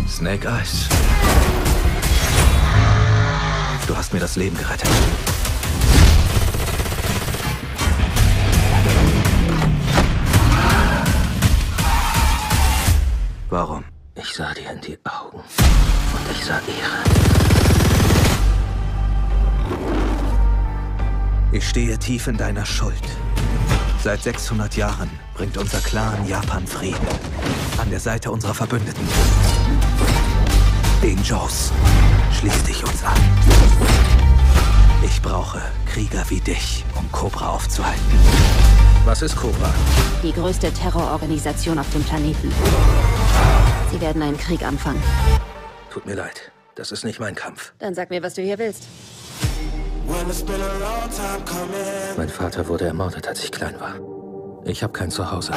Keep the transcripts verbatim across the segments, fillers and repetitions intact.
Snake Eyes. Du hast mir das Leben gerettet. Warum? Ich sah dir in die Augen und ich sah ihre. Ich stehe tief in deiner Schuld. Seit sechshundert Jahren bringt unser Clan Japan Frieden. An der Seite unserer Verbündeten. Den Joes. Schließ dich uns an. Ich brauche Krieger wie dich, um Cobra aufzuhalten. Was ist Cobra? Die größte Terrororganisation auf dem Planeten. Sie werden einen Krieg anfangen. Tut mir leid. Das ist nicht mein Kampf. Dann sag mir, was du hier willst. Mein Vater wurde ermordet, als ich klein war. Ich habe kein Zuhause.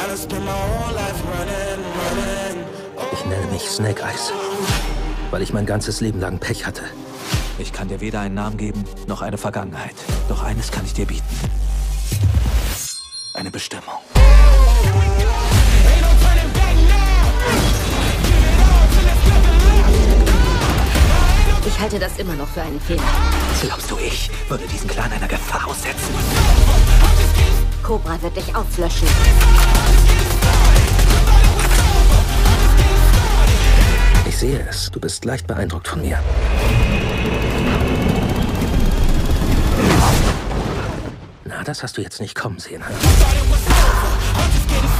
Ich nenne mich Snake Eyes, weil ich mein ganzes Leben lang Pech hatte. Ich kann dir weder einen Namen geben, noch eine Vergangenheit. Doch eines kann ich dir bieten. Eine Bestimmung. Ich halte das immer noch für einen Fehler. Glaubst du, ich würde diesen Clan einer Gefahr aussetzen? Cobra wird dich auslöschen. Ich sehe es. Du bist leicht beeindruckt von mir. Na, das hast du jetzt nicht kommen sehen. Hm?